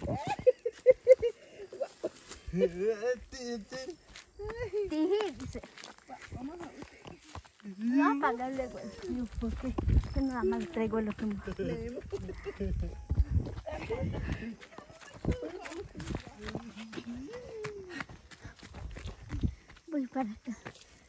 Dice. No apagarle, güey. No, porque yo nada más le traigo lo que me... Voy para acá.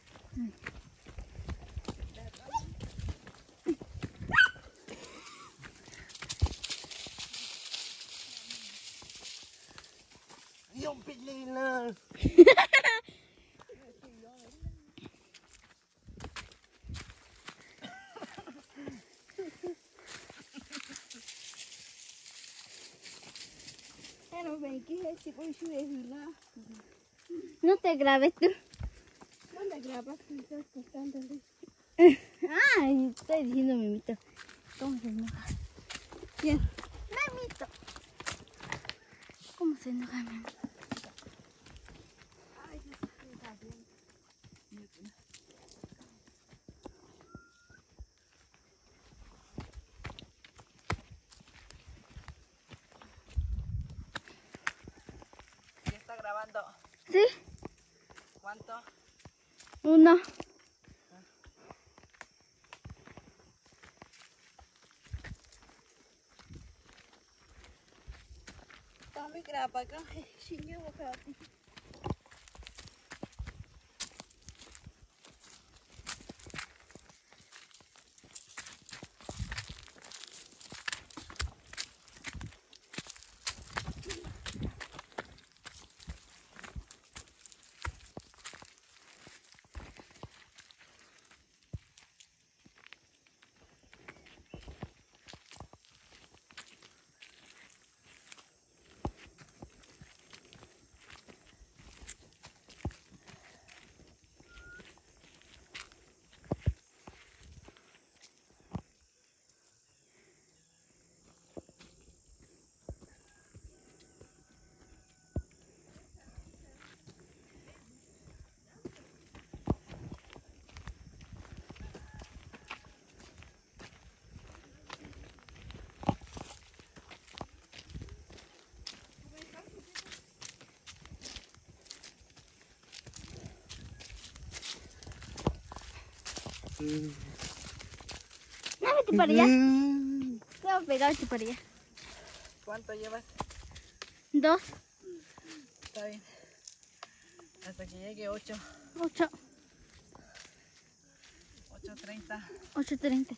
¡Dios, Pilina! No te grabes tú. ¿Dónde grabas? Estás cortándole. Ay, estoy diciendo Mimito. ¿Cómo se enoja? ¿Quién? Mimito. ¿Cómo se enoja Mimito? ¿Ya está grabando? ¿Sí? ¿Cuánto? 1. Kami graba ka. Sinyo mo ka. No, vete para allá. Te voy a pegar, vete para allá. ¿Cuánto llevas? 2, Está bien. Hasta que llegue 8. 8, 8:30. 8:30.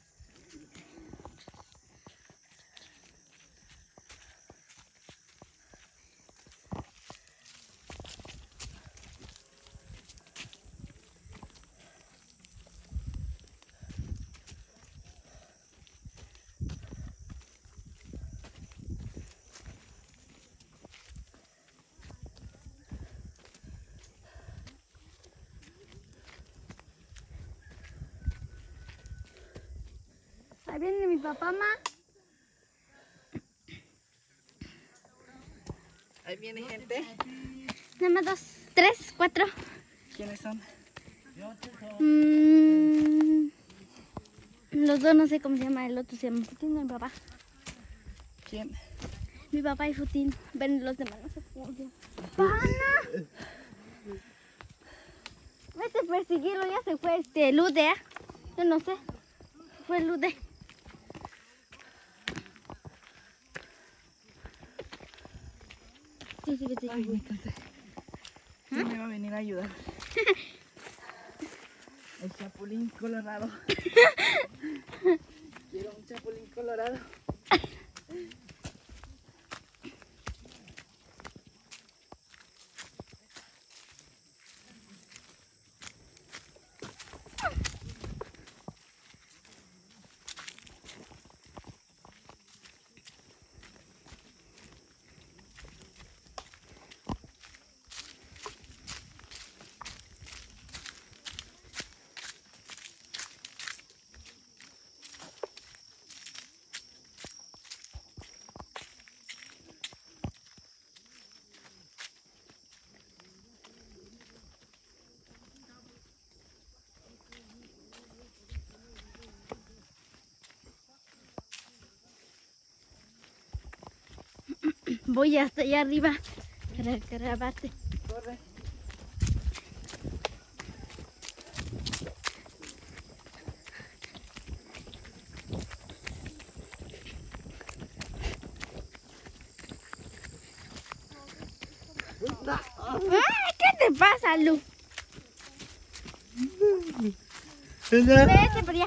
Ahí viene mi papá, ma. Ahí viene gente. Nada más 2, 3, 4. ¿Quiénes son? Los dos no sé cómo se llama, el otro se llama Futín, mi papá. ¿Quién? Mi papá y Futín. Ven los demás, no sé cómo se llama. ¡Pana! Vete a perseguirlo, ya se fue Lude, ¿eh? Yo no sé. Fue Lude. Sí, sí, sí. Ay, me cansé. ¿Quién me va a venir a ayudar? El chapulín colorado. Quiero un chapulín colorado. Voy hasta allá arriba para grabarte. Corre. ¡Ay! ¿Qué te pasa, Lu? ¿Verdad? Vete por allá.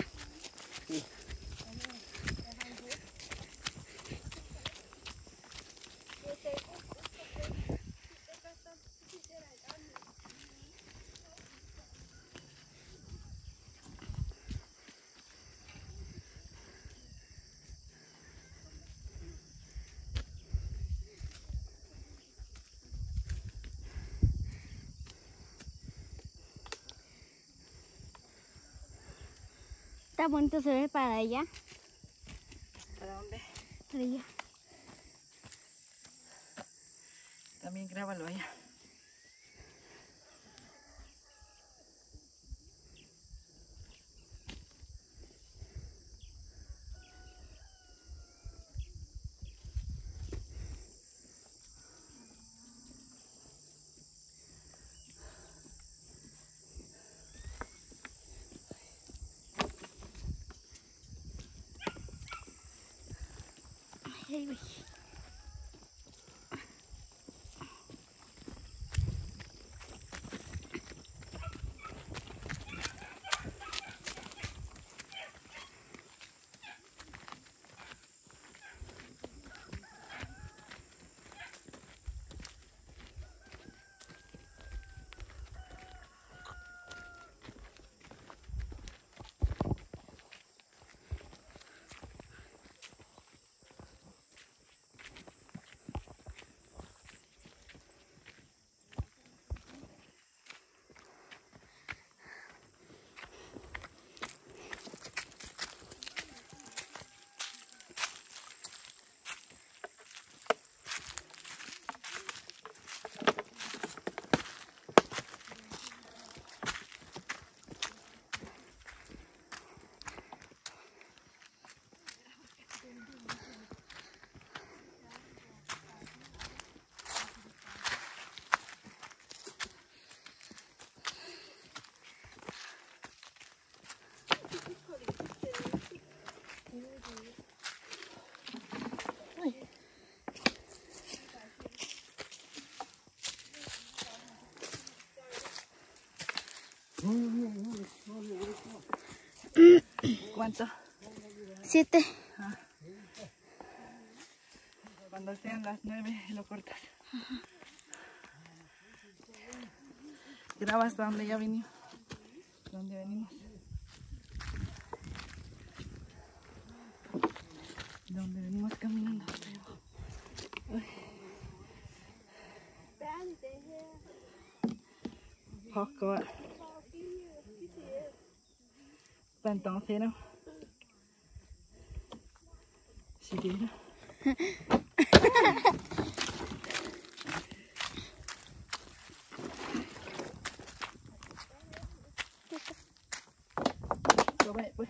Está bonito, se ve para allá. ¿Para dónde? Para allá. También grábalo allá. Ahí voy. ¿Cuánto? 7. Cuando sean las 9 lo cortas. Graba hasta donde ya vinimos. ¿Dónde venimos? ¿Dónde venimos caminando? Poco. Pantoncero. Sirena. Pues.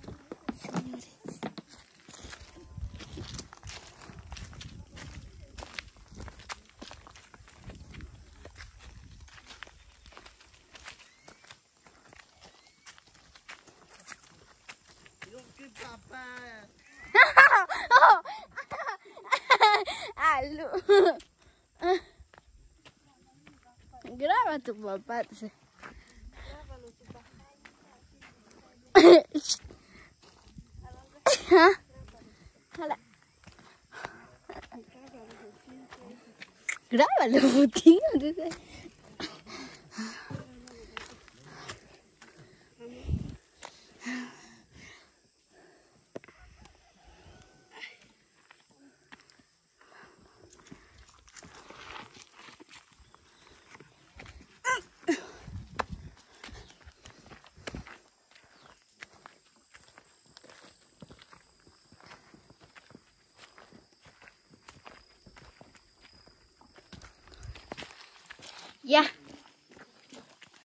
Aló. Graba a tu papá. Dice. Jala. Grábalo, Putin. Dice. Ya.